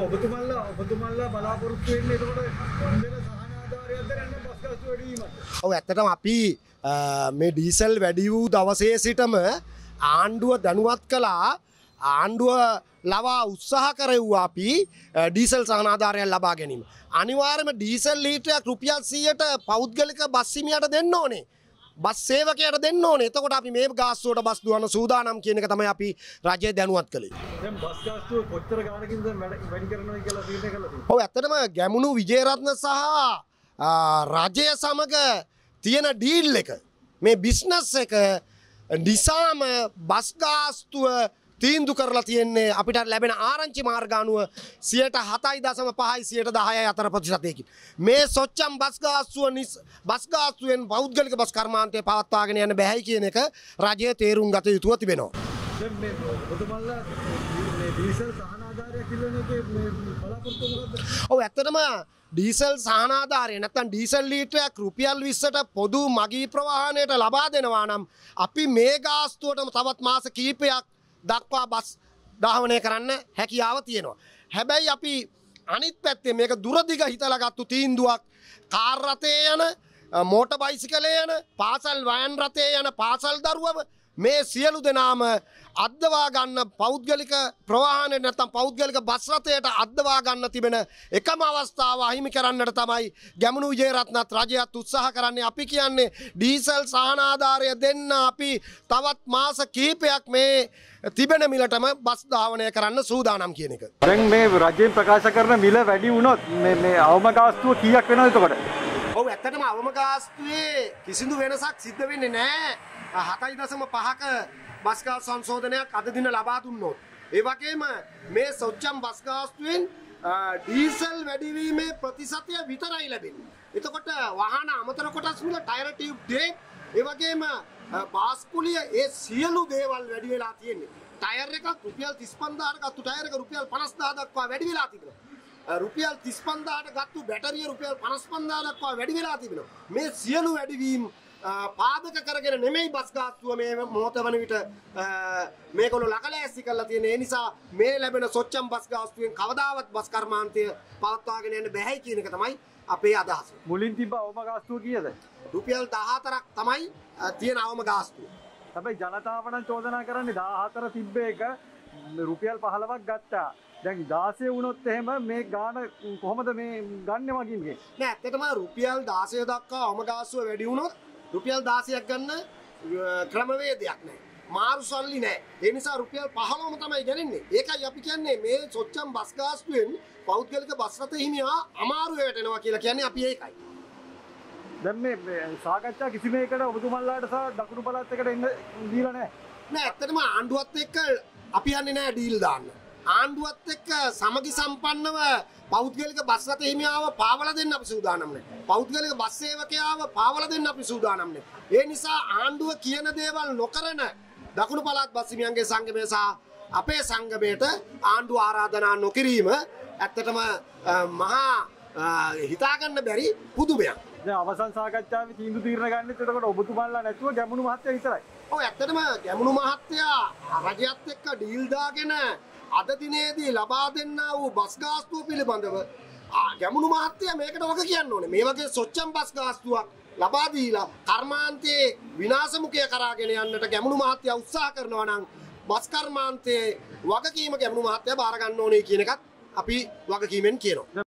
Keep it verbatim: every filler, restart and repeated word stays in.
ඔබතුමල්ලා ඔබතුමල්ලා බලාපොරොත්තු වෙන්නේ එතකොට ඉන්ධන සහන ආධාරයක්ද නැත්නම් බස් ගාස්තු වැඩි වීමක්ද? ඔව් ඇත්තටම අපි මේ ඩීසල් වැඩි වූ දවසේ සිටම ආණ්ඩුව දැනුවත් කළා ආණ්ඩුව ලවා උත්සාහ කරවුවා අපි ඩීසල් සහන ආධාරයක් ලබා ගැනීම. අනිවාර්යයෙන්ම ඩීසල් ලීටරයක් රුපියල් සීයට පෞද්ගලික බස් හිමියට දෙන්න ඕනේ. බස් සේවකයට දෙන්න ඕනේ. එතකොට අපි මේ ගාස්තුවට බස් දුවන සූදානම් කියන එක තමයි අපි රජය දැනුවත් කළේ. දැන් බස් ගාස්තුව කොච්චර ගානකින්ද වැඩි කරනවද කියලා තීරණය කළා තියෙනවා. ඔව් ඇත්තටම ගැමුණු විජේරත්න සහ රජය සමග තියෙන ඩීල් එක මේ බිස්නස් එක නිසාම බස් ගාස්තුව තීන්දු කරලා තියෙන්නේ අපිට ලැබෙන ආරංචි මාර්ග අනුව සියයට හතයි දශම පහයි සියයට දහයයි අතර ප්‍රතිශතයකින් මේ සොච්චම් බස් ගාස්තුව බස් ගාස්තුවෙන් පෞද්ගලික බස් කර්මාන්තය පවත්වාගෙන යන්න බැහැයි කියන එක රජය තේරුම් ගත යුතුව තිබෙනවා. දැන් මේ ඔබතුමල්ලා මේ ඩීසල් සහන ආධාරයක් ඉල්ලන එකේ මේ බලාපොරොත්තු මොකද්ද? ඔව් ඇත්තටම ඩීසල් සහන ආධාරය නැත්නම් ඩීසල් ලීටරයක් රුපියල් විස්සට පොදු මගී ප්‍රවාහනයට ලබා දෙනවා නම් අපි මේ ගාස්තුවටම තවත් මාස කිහිපයක් දක්වා බස් ධාවනය කරන්න හැකියාව තියෙනවා. හැබැයි අපි අනිත් පැත්තේ මේක දුරදිග හිතලා ගත්තු තීන්දුවක් කාර් රථයේ යන මෝටර් බයිසිකලේ යන පාසල් වෑන් රථයේ යන පාසල් දරුවව මේ සියලු දෙනාම අද්දවා ගන්න පෞද්ගලික ප්‍රවාහනයේ නැත්නම් පෞද්ගලික බස් රථයට අද්දවා ගන්න තිබෙන එකම අවස්ථාව අහිමි කරන්නට තමයි ගැමුණු විජේරත්නත් රජයත් උත්සාහ කරන්නේ. අපි කියන්නේ ඩීසල් සහන ආධාරය දෙන්න අපි තවත් මාස කිහිපයක් මේ තිබෙන මිලටම බස් ධාවනය කරන්න සූදානම් කියන එක. දැන් මේ රජයෙන් ප්‍රකාශ කරන මිල වැඩි වුණොත් මේ මේ අවම ගාස්තුව කීයක් වෙනවද එතකොට? ඔව් ඇත්තටම අවම ගාස්තුවේ කිසිදු වෙනසක් සිද්ධ වෙන්නේ නැහැ. හතයි දශම පහක බස් ගාස් සංශෝධනයක් අද දින ලබා දුන්නොත්. ඒ වගේම මේ සොච්චම් බස් ගාස්තුවෙන් ඩීසල් වැඩිවීමේ ප්‍රතිශතය විතරයි ලැබෙන්නේ. එතකොට වාහන අමතර කොටස් මිල ටයර් ටියුබ් ඩේ ඒ වගේම බාස්කුලිය ඒ සියලු දේවල් වැඩි වෙලා තියෙන්නේ. ටයර් එකක් රුපියල් තිස් පන්දාහකට ගත්තු ටයර් එක රුපියල් පනස් දාහ දක්වා වැඩි වෙලා තිබෙනවා. රුපියල් තිස් පන්දාහකට ගත්තු බැටරිය රුපියල් පනස් පන්දාහ දක්වා වැඩි වෙලා තිබෙනවා. මේ සියලු වැඩිවීම් පාදක කරගෙන නෙමෙයි බස් ගාස්තුව මේ මොහොත වන විට මේගොල්ලෝ ලකලෑස්ති කරලා තියෙන. ඒ නිසා මේ ලැබෙන සොච්චම් බස් ගාස්තුවෙන් කවදාවත් බස් කර්මාන්තය පවත්වාගෙන යන්න බැහැයි කියන එක තමයි අපේ අදහස. මුලින් තිබ්බ අවම ගාස්තුව කීයද? රුපියල් දහහතරක් තමයි තියෙන අවම ගාස්තුව. හැබැයි ජනතාව නම් චෝදනා කරන්නේ දහහතර තිබ්බ එක රුපියල් පහළොවක් ගත්තා. දැන් දාසය වුණොත් එහෙම මේ ගාන කොහොමද මේ ගන්නෙ වගින්ගේ? නෑ ඇත්තටම රුපියල් දාසය දක්වා අවම ගාස්තුව වැඩි වුණොත් රුපියල් දාසයක් ගන්න ක්‍රමවේදයක් නැහැ. මාරු සල්ලි නැහැ. ඒ නිසා රුපියල් පහළොවම තමයි ගන්නේ. ඒකයි අපි කියන්නේ මේ සොච්චම් බස් ගාස්තුවෙන් පෞද්ගලික බස් රථ හිමියා අමාරු වෙටෙනවා කියලා කියන්නේ අපි ඒකයි. දැන් මේ සාකච්ඡා කිසිම එකකට ඔබතුමන්ලාට සහ දකුණු පළාත් එකට එන්න දීලා නැහැ. නෑ ඇත්තටම ආණ්ඩුවත් එක්ක අපි යන්නේ නැහැ ඩීල් දාන්න. ආණ්ඩුවත් එක්ක සමගි සම්පන්නව පෞද්ගලික බස් රථ හිමියාව පාවලා දෙන්න අපි සූදානම් නැහැ. පෞද්ගලික බස් සේවකයාව පාවලා දෙන්න අපි සූදානම් නැහැ. ඒ නිසා ආණ්ඩුව කියන දේවල් නොකරන දකුණු පළාත් බස් හිමියන්ගේ සංගමය සහ අපේ සංගමයට ආණ්ඩුව ආරාධනා නොකිරීම ඇත්තටම මහා හිතා ගන්න බැරි පුදුමයක්. දැන් අවසන් සාකච්ඡාවේ තීන්දුව తీරන ගන්නෙත් එතකොට ඔබතුමාලා නැතුව ගැමුණු මහත්තයා විතරයි. ඔව් ඇත්තටම ගැමුණු මහත්තයා රජයත් එක්ක ඩීල් දාගෙන අද දිනේදී ලබා දෙන්නා වූ බස් ගාස්තුව පිළිබඳව ගැමුණු මහත්තයා මේකට වග කියන්න ඕනේ. මේ වගේ සොච්චම් බස් ගාස්තුවක් ලබා දීලා කර්මාන්තයේ විනාශමුඛය කරාගෙන යන්නට ගැමුණු මහත්තයා උත්සාහ කරනවා නම් බස් කර්මාන්තයේ වගකීම ගැමුණු මහත්තයා බාර ගන්න ඕනේ කියන එකත් අපි වගකීමෙන් කියනවා.